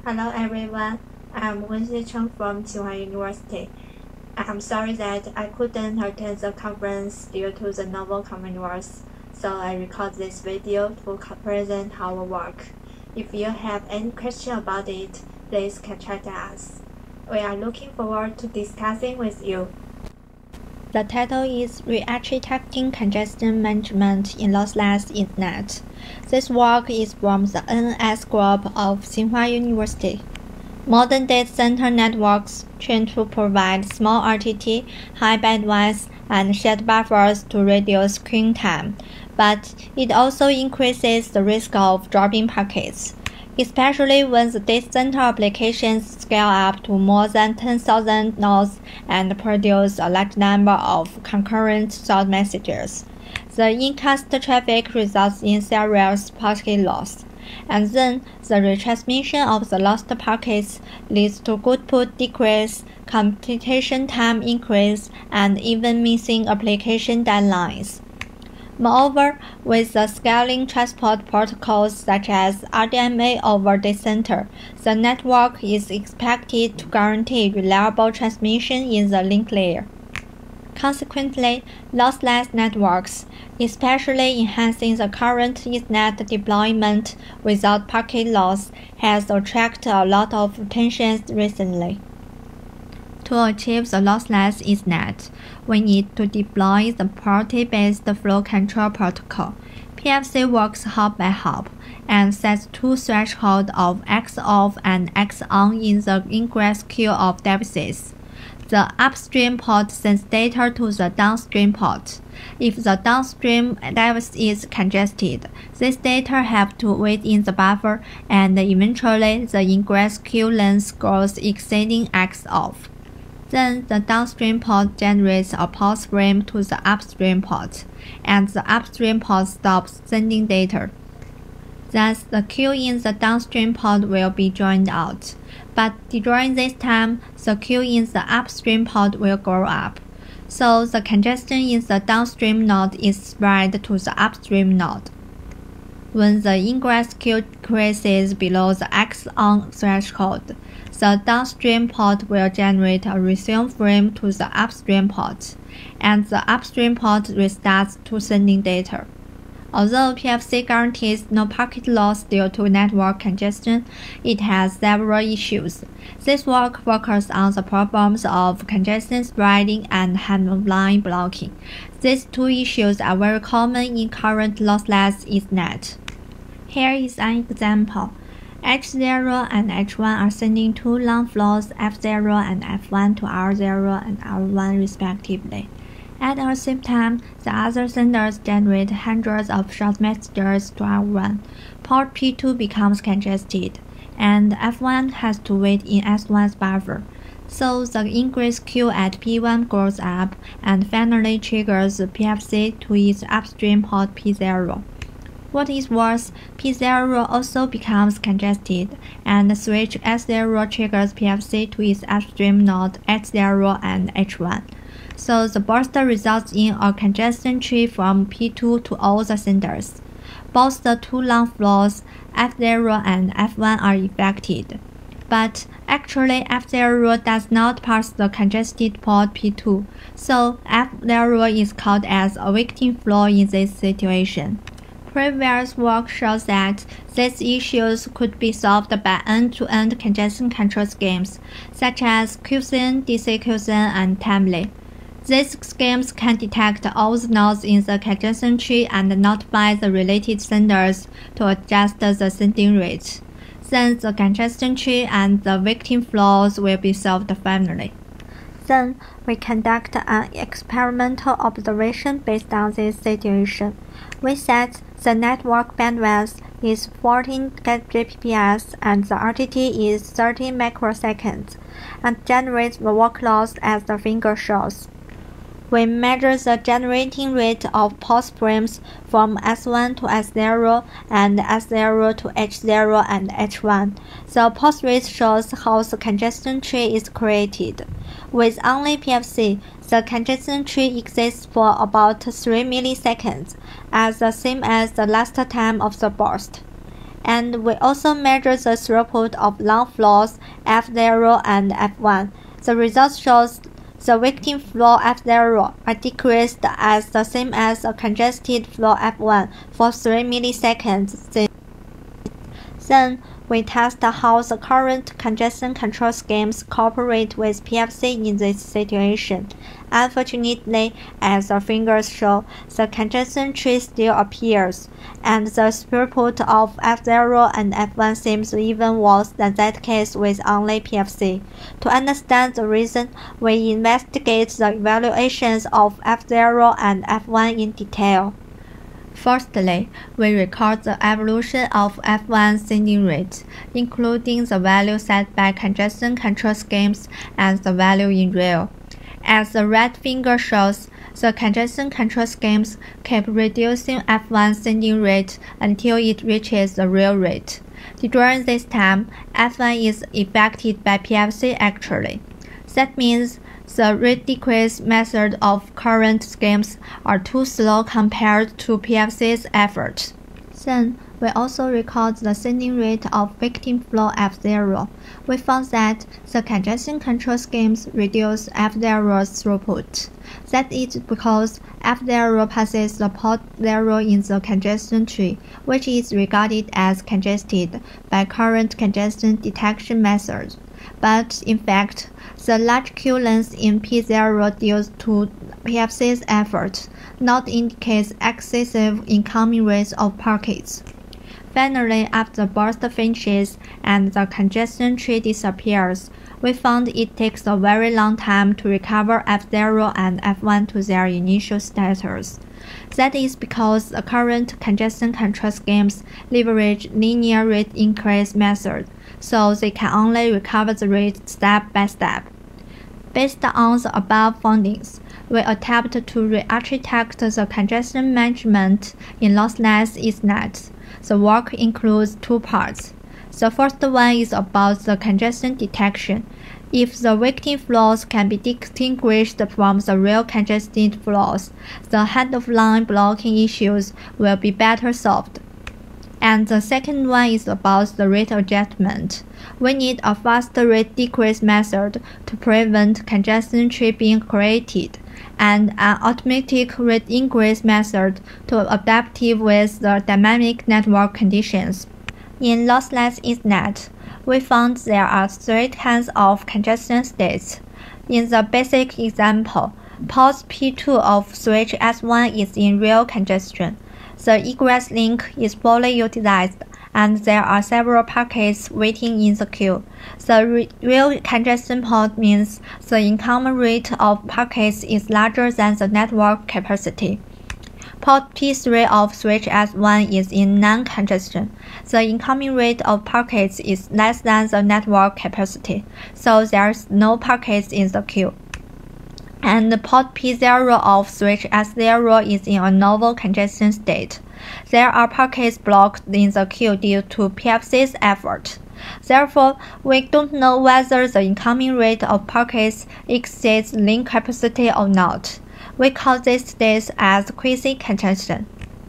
Hello everyone, I'm Wenxi Cheng from Tsinghua University. I'm sorry that I couldn't attend the conference due to the novel coronavirus, so I record this video to present our work. If you have any question about it, please contact us. We are looking forward to discussing with you. The title is Re-architecting Congestion Management in Lossless Internet. This work is from the NS group of Tsinghua University. Modern data center networks train to provide small RTT, high bandwidth, and shared buffers to reduce queuing time, but it also increases the risk of dropping packets, especially when the data center applications scale up to more than 10,000 nodes and produce a large number of concurrent short messages. The incast traffic results in serious packet loss, and then the retransmission of the lost packets leads to throughput decrease, computation time increase, and even missing application deadlines. Moreover, with the scaling transport protocols such as RDMA over data center, the network is expected to guarantee reliable transmission in the link layer. Consequently, lossless networks, especially enhancing the current Ethernet deployment without packet loss, has attracted a lot of attention recently. To achieve the lossless Ethernet, we need to deploy the parity-based flow control protocol. PFC works hop by hop and sets two thresholds of X off and X on in the ingress queue of devices. The upstream port sends data to the downstream port. If the downstream device is congested, this data have to wait in the buffer, and eventually the ingress queue length grows exceeding X off. Then the downstream port generates a pulse frame to the upstream port, and the upstream port stops sending data. Thus, the queue in the downstream port will be joined out, but during this time, the queue in the upstream port will grow up. So the congestion in the downstream node is spread to the upstream node. When the ingress queue decreases below the X-on threshold, the downstream port will generate a resume frame to the upstream port, and the upstream port restarts to sending data. Although PFC guarantees no packet loss due to network congestion, it has several issues. This work focuses on the problems of congestion spreading and handline blocking. These two issues are very common in current lossless Ethernet. Here is an example. H0 and H1 are sending two long flows F0 and F1 to R0 and R1 respectively. At the same time, the other senders generate hundreds of short messages to R1. Port P2 becomes congested, and F1 has to wait in S1's buffer. So the ingress queue at P1 grows up and finally triggers the PFC to its upstream port P0. What is worse, P0 also becomes congested, and the switch S0 triggers PFC to its upstream node H0 and H1. So the burst results in a congestion tree from P2 to all the senders. Both the two long flows, F0 and F1, are affected. But actually, F0 does not pass the congested port P2, so F0 is called as a victim flow in this situation. Previous work shows that these issues could be solved by end-to-end congestion control schemes, such as QCN, DCQCN, and Timely. These schemes can detect all the nodes in the congestion tree and notify the related senders to adjust the sending rate. Then the congestion tree and the victim flows will be solved finally. Then we conduct an experimental observation based on this situation. We set the network bandwidth is 14 Gbps and the RTT is 30 microseconds, and generate the work loss as the figure shows. We measure the generating rate of pulse frames from S1 to S0 and S0 to H0 and H1. The pulse rate shows how the congestion tree is created. With only PFC, the congestion tree exists for about 3 milliseconds, as the same as the last time of the burst. And we also measure the throughput of long flows F0 and F1. The result shows the waiting flow F0 are decreased as the same as a congested flow F1 for 3 milliseconds. Then we test how the current congestion control schemes cooperate with PFC in this situation. Unfortunately, as the figures show, the congestion tree still appears, and the throughput of F0 and F1 seems even worse than that case with only PFC. To understand the reason, we investigate the evaluations of F0 and F1 in detail. Firstly, we record the evolution of F1 sending rate, including the value set by congestion control schemes and the value in real. As the red finger shows, the congestion control schemes keep reducing F1 sending rate until it reaches the real rate. During this time, F1 is affected by PFC actually. That means the rate decrease method of current schemes are too slow compared to PFC's efforts. Then, we also record the sending rate of victim flow F0. We found that the congestion control schemes reduce F0's throughput. That is because F0 passes the port 0 in the congestion tree, which is regarded as congested by current congestion detection methods. But in fact, the large queue length in P0 due to PFC's effort not indicates excessive incoming rates of packets. Finally, after the burst finishes and the congestion tree disappears, we found it takes a very long time to recover F0 and F1 to their initial status. That is because the current congestion control schemes leverage linear rate increase method, so they can only recover the rate step by step. Based on the above findings, we attempt to re-architect the congestion management in lossless Ethernet. The work includes two parts. The first one is about the congestion detection. If the victim flows can be distinguished from the real congested flows, the end-of-line blocking issues will be better solved. And the second one is about the rate adjustment. We need a fast rate decrease method to prevent congestion tree being created, and an automatic rate increase method to adaptive with the dynamic network conditions. In lossless Ethernet, we found there are three kinds of congestion states. In the basic example, port P2 of switch S1 is in real congestion. The egress link is fully utilized, and there are several packets waiting in the queue. The real congestion port means the incoming rate of packets is larger than the network capacity. Port P3 of switch S1 is in non-congestion. The incoming rate of packets is less than the network capacity, so there's no packets in the queue. And port P0 of switch S0 is in a novel congestion state. There are packets blocked in the queue due to PFC's effort. Therefore, we don't know whether the incoming rate of packets exceeds link capacity or not. We call this state as quasi-congestion.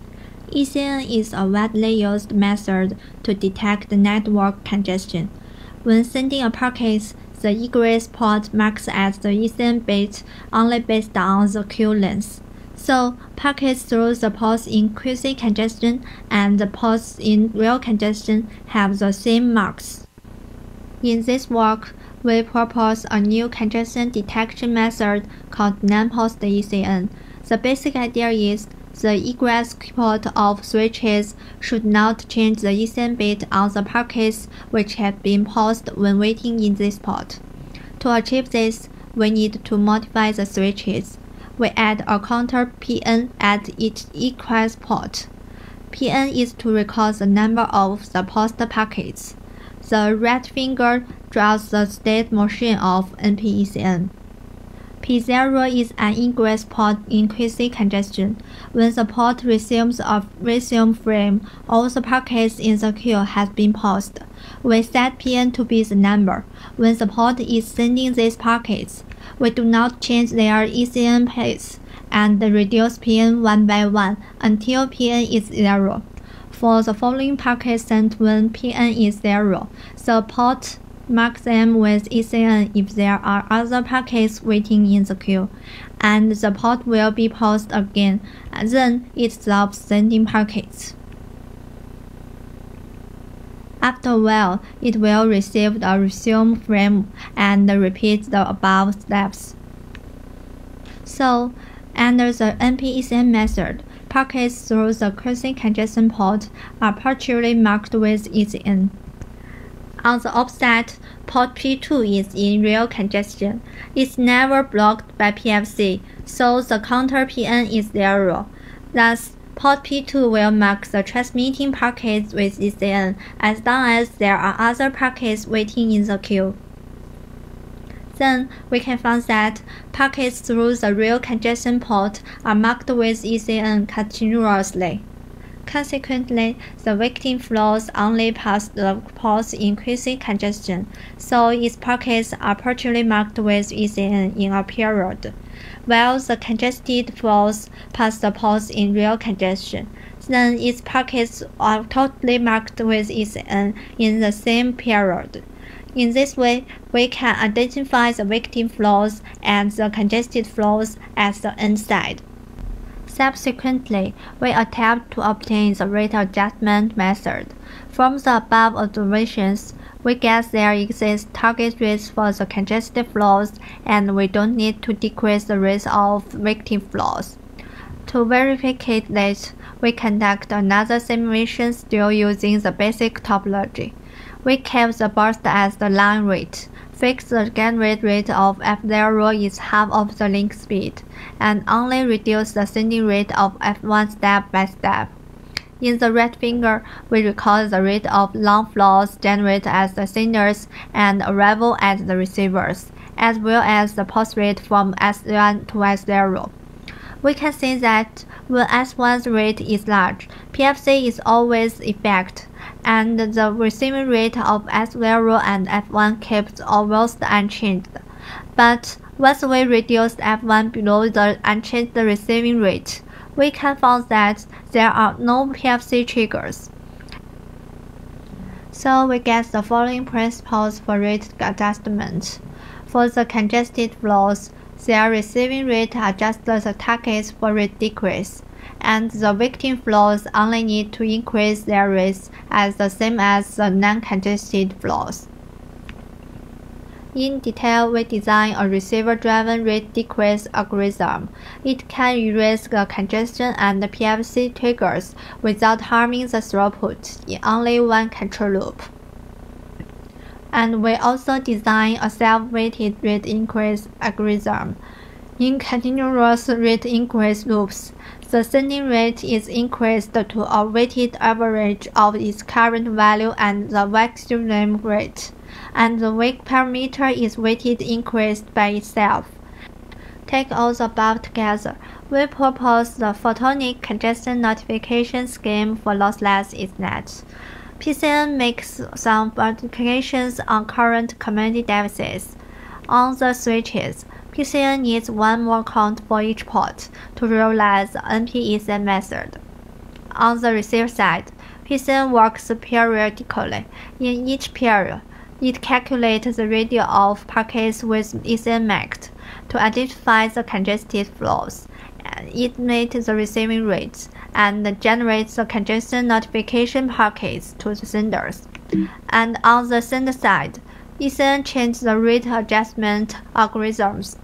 ECN is a widely used method to detect network congestion. When sending a packet, the egress port marks as the ECN bit only based on the queue length. So, packets through the ports in quasi-congestion and the ports in real congestion have the same marks. In this work, we propose a new congestion detection method called non-post ECN. The basic idea is the egress port of switches should not change the ECN bit on the packets which had been paused when waiting in this port. To achieve this, we need to modify the switches. We add a counter Pn at each egress port. Pn is to record the number of the paused packets. The red finger draws the state machine of NPECN. P0 is an ingress port in quasi-congestion. When the port resumes a resume frame, all the packets in the queue have been paused. We set Pn to be the number. When the port is sending these packets, we do not change their ECN pace and reduce Pn one by one until Pn is 0. For the following packets sent when PN is 0, the port marks them with ECN if there are other packets waiting in the queue, and the port will be paused again, and then it stops sending packets. After a while, it will receive the resume frame and repeat the above steps. So, under the NP-ECN method, packets through the quasi congestion port are partially marked with ECN. On the opposite, port P2 is in real congestion. It's never blocked by PFC, so the counter PN is 0. Thus, port P2 will mark the transmitting packets with ECN as long as there are other packets waiting in the queue. Then, we can find that packets through the real congestion port are marked with ECN continuously. Consequently, the victim flows only pass the ports in quasi congestion, so its packets are partially marked with ECN in a period, while the congested flows pass the ports in real congestion. Then its packets are totally marked with ECN in the same period. In this way, we can identify the victim flows and the congested flows at the end side. Subsequently, we attempt to obtain the rate adjustment method. From the above observations, we get there exist target rates for the congested flows, and we don't need to decrease the rate of victim flows. To verify this, we conduct another simulation still using the basic topology. We keep the burst as the line rate, fix the generate rate of F0 is half of the link speed, and only reduce the sending rate of F1 step by step. In the right figure, we record the rate of long flows generated as the senders and arrival at the receivers, as well as the pulse rate from S1 to S0. We can see that when S1's rate is large, PFC is always effect, and the receiving rate of S0 and F1 keeps almost unchanged. But once we reduce F1 below the unchanged receiving rate, we can find that there are no PFC triggers. So we get the following principles for rate adjustment. For the congested flows, their receiving rate adjusts the targets for rate decrease, and the victim flows only need to increase their rates as the same as the non-congested flows. In detail, we design a receiver-driven rate decrease algorithm. It can erase the congestion and the PFC triggers without harming the throughput in only one control loop. And we also design a self-weighted rate increase algorithm. In continuous rate increase loops, the sending rate is increased to a weighted average of its current value and the maximum rate, and the wake parameter is weighted increased by itself. Take all the above together, we propose the photonic congestion notification scheme for lossless Ethernet. PCN makes some modifications on current community devices. On the switches, PCN needs one more count for each port to realize the NP-ECN method. On the receiver side, PCN works periodically. In each period, it calculates the radius of packets with ECN marked to identify the congested flows. It estimates the receiving rates and generates the congestion notification packets to the senders. And on the sender side, ECN changes the rate adjustment algorithms.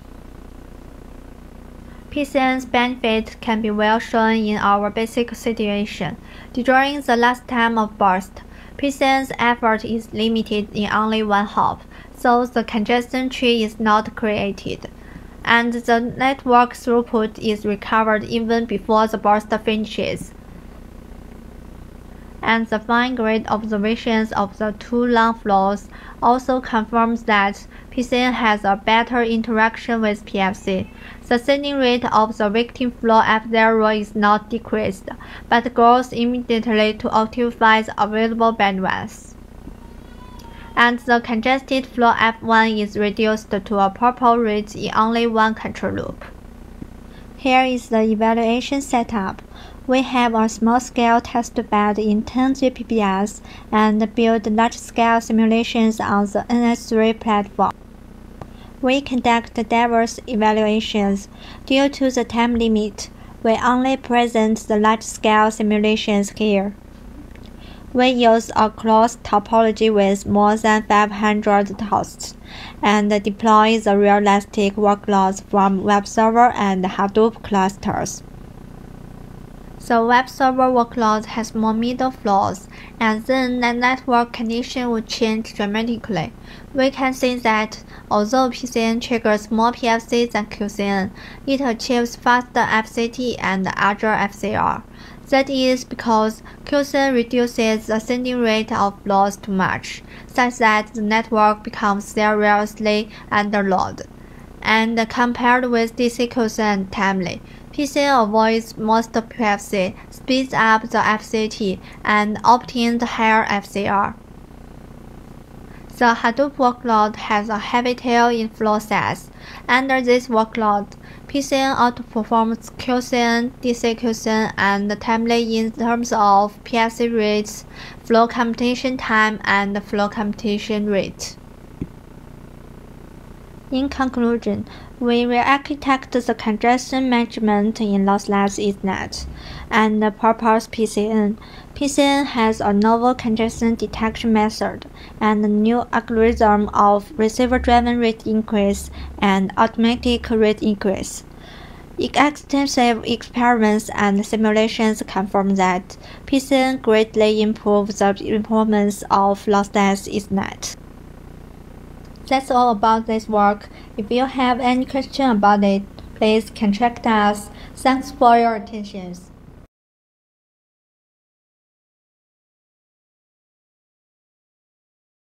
PCN's benefit can be well shown in our basic situation. During the last time of burst, PCN's effort is limited in only one hop, so the congestion tree is not created, and the network throughput is recovered even before the burst finishes. And the fine-grained observations of the two long flows also confirms that PCN has a better interaction with PFC. The sending rate of the victim flow F0 is not decreased, but grows immediately to optimize the available bandwidth. And the congested flow F1 is reduced to a purple rate in only one control loop. Here is the evaluation setup. We have a small-scale testbed in 10 Gbps and build large-scale simulations on the NS3 platform. We conduct diverse evaluations. Due to the time limit, we only present the large-scale simulations here. We use a closed topology with more than 500 hosts, and deploy the realistic workloads from web server and Hadoop clusters. The web server workload has more middle floors, and then the network condition would change dramatically. We can see that although PCN triggers more PFC than QCN, it achieves faster FCT and larger FCR. That is because QCN reduces the sending rate of loads too much, such that the network becomes seriously underloaded. And compared with DC QCN timely, PCN avoids most PFC, speeds up the FCT, and obtains higher FCR. The Hadoop workload has a heavy tail in flow size. Under this workload, PCN outperforms QCN, DC QCN, and timely in terms of PFC rates, flow computation time, and flow computation rate. In conclusion, we re-architect the congestion management in lossless Ethernet and purpose PCN. PCN has a novel congestion detection method and a new algorithm of receiver-driven rate increase and automatic rate increase. Extensive experiments and simulations confirm that PCN greatly improves the performance of lossless Ethernet. That's all about this work. If you have any question about it, please contact us. Thanks for your attention.